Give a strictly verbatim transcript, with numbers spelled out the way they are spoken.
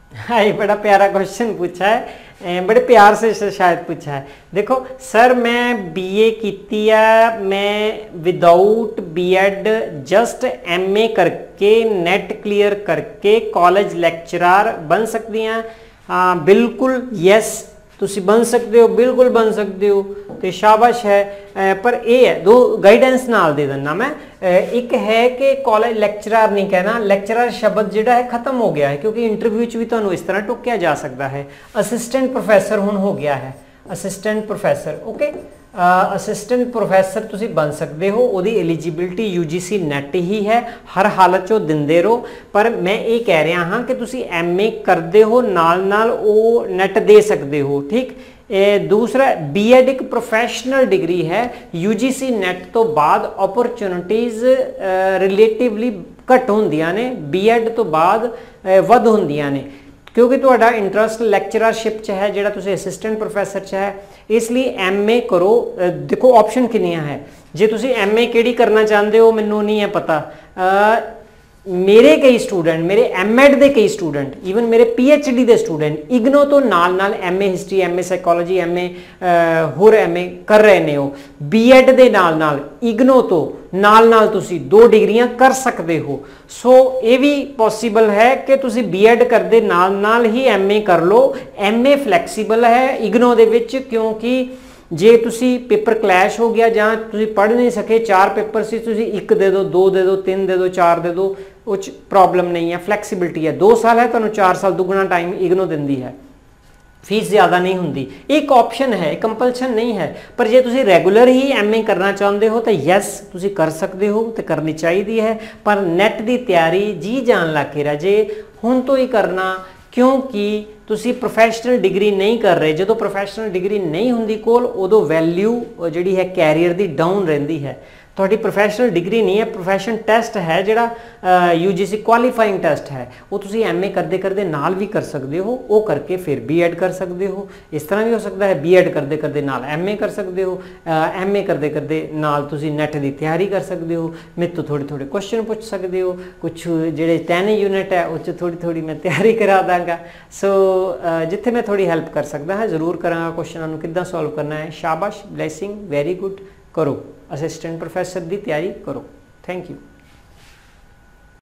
हाँ, ये बड़ा प्यारा क्वेश्चन पूछा है, बड़े प्यार से शायद पूछा है। देखो सर, मैं बीए कीती है, मैं विदाउट बीएड जस्ट एमए करके नेट क्लियर करके कॉलेज लेक्चरर बन सकती हैं? हाँ बिल्कुल, यस तुसी बन सकते हो, बिल्कुल बन सकते हो, तो शाबाश है। पर ये है दो गाइडेंस नाल दे देना मैं, एक है कि कॉलेज लेक्चरर नहीं कहना, लेक्चरर शब्द जिहड़ा है खत्म हो गया है, क्योंकि इंटरव्यू च भी तुहानूं इस तरह टोकिया जा सकता है। असिस्टेंट प्रोफैसर हुण हो गया है, assistant professor, okay. Assistant professor तुसी बन सकते हो, ਉਹਦੀ एलिजिबिलिटी यूजीसी नैट ही है, हर हालत चो दिंदे रहो। पर मैं ये कह रहा हाँ कि तुसी एमए करते हो नाल नाल वो नैट दे सकते हो, ठीक। ए, दूसरा बीएड एक प्रोफैशनल डिग्री है, यूजीसी नैट तो बाद अपॉर्चुनिटीज़ रिलेटिवली घट होंदियां ने, बीएड तो बाद वध होंदियां ने, क्योंकि तुहाडा इंटरस्ट लैक्चररशिप च है, जिहड़ा तुसीं असिस्टेंट प्रोफैसर च है, इसलिए एम ए करो। देखो ऑप्शन कितनियां है, जे तुसीं एम ए किहड़ी करना चाहते हो मैनूं नहीं है पता। आ, मेरे कई स्टूडेंट, मेरे एम एड के कई स्टूडेंट, ईवन मेरे पी एच डी के स्टूडेंट इग्नो तो नाल नाल M A history, M A psychology, M A होर एम ए कर रहे ने। हो बी एड के नाल नाल इग्नो तो नाल नाल तुसी दो डिग्रियां कर सकते हो। सो ये भी पॉसीबल है कि तुसी बी एड करते नाल नाल ही एम ए कर लो। एम ए फ्लैक्सीबल है इग्नो दे विच, क्योंकि जे तुसी पेपर क्लैश हो गया जां तुसी पढ़ नहीं सके, चार पेपर से तुसी एक दे दो, दो दे दो, तीन दे दो, चार दे दो, कुछ प्रॉब्लम नहीं है, फ्लैक्सीबिलिटी है। दो साल है तो चार साल दुगना टाइम इग्नो दिंदी है, फीस ज़्यादा नहीं होंगी। एक ऑप्शन है, कंपल्शन नहीं है। पर जे तुसी रेगुलर ही एम ए करना चाहते हो तो यस तुसी कर सकते हो, तो करनी चाहिए है। पर नैट की तैयारी जी जान ला के रजे हुण तो ही करना, क्योंकि तुसी प्रोफैशनल डिग्री नहीं कर रहे। जो प्रोफैशनल डिग्री नहीं होंगी कोल, उदों वैल्यू जिहड़ी है कैरियर की डाउन रहिंदी है। थोड़ी प्रोफैशनल डिग्री नहीं है, प्रोफैशन टेस्ट है जिहड़ा यूजीसी क्वालीफाइंग टेस्ट है, वो तुसी एम ए करते करते नाल भी कर सकते हो, वो करके फिर बी एड कर सकते हो। इस तरह भी हो सकता है, बी एड करते करते नाल एम ए कर सकते हो, एम ए करते करते नाल तुसी नैट की तैयारी कर सकते हो। मेरे तो थोड़े थोड़े क्वेश्चन पूछ सकते हो, कुछ जिहड़े तीन यूनिट है उस थोड़ी थोड़ी मैं तैयारी करा दाँगा। सो जिथे मैं थोड़ी हेल्प कर सकता है जरूर कराँगा। क्वेश्चनों को किद्दां सॉल्व करना है, शाबाश, ब्लैसिंग, वेरी गुड, करो। असिस्टेंट प्रोफैसर की तैयारी करो। Thank you.